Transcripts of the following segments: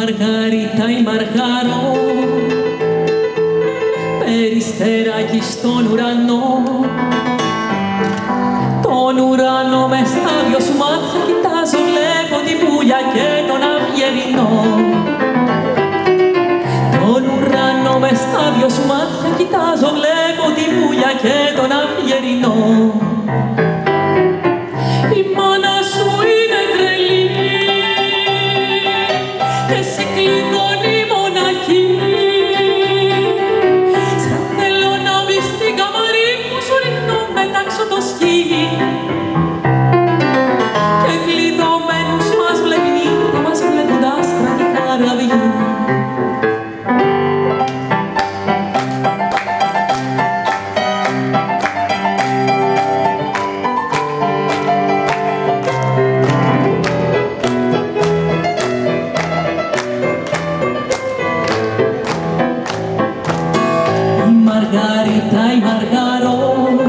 Μαργαρίτα η Μαργαρό, περιστεράκι στον ουρανό. Τον ουρανό μες στα δυο σου μάτια κοιτάζω, βλέπω την πουλιά και τον αυγερινό. Τον ουρανό μες στα δυο σου μάτια κοιτάζω, βλέπω την πουλιά και τον αυγερινό. Η μάνα σου είναι τρελή και σε κλειδώνει μοναχή. Σαν θέλω να μπεις στην καμαρί μου, σου ρίχνω μετάξω το σκύλι. Και κλειδωμένους μας βλέπει νύχτα, μας βλέπουν τα άστρα και χαραβή. Μαργαρίτα η Μαργαρό,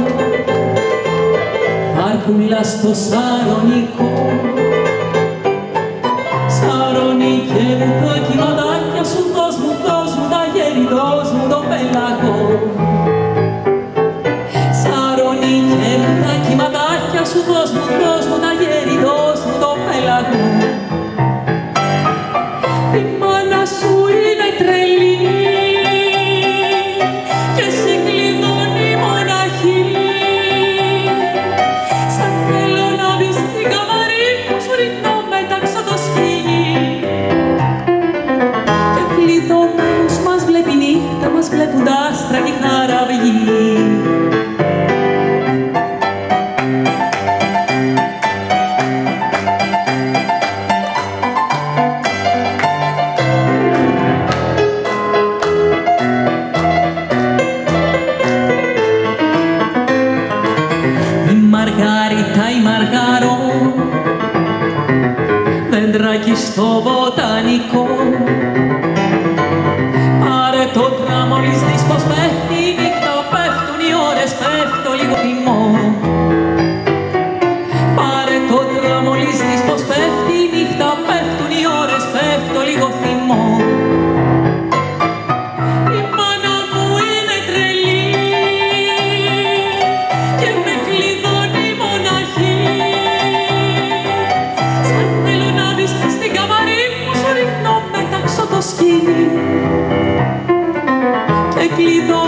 βάρκουλα στο Σαρονικό. Σαρονικέ μου τα κυματάκια σου, δώσ' μου τα γέρι, δώσ' μου το πέλαγο. Σαρονικέ μου τα κυματάκια σου, δώσ' μου τα γέρι, δώσ' μου το πέλαγο. Η μάνα σου είναι τρελή και σε κλειδώνει μοναχή. Σαν θέλω να μπεις στην καμαρί μου, σου ρίχνω μετάξω το σκύλι. Και κλειδωμένους μας βλέπει νύχτα, μας βλέπουν τα άστρα και η χαραυγή. Μαργαρίτα η Μαργαρό, δέντρακι στο βοτανικό. Πάρε το τραμμολής της πως πέφτει η νύχτα, πέφτουν οι ώρες, πέφτω λίγο θυμό. Πάρε το τραμμολής της πως πέφτει η νύχτα, πέφτουν οι ώρες, πέφτω λίγο θυμό. Η μάνα μου είναι τρελή και με κλειδώνει μοναχή. Σαν θέλω να μπεις στην καμαρί μου, σου ρίχνω μετάξω το σκύλι. Και κλειδώνει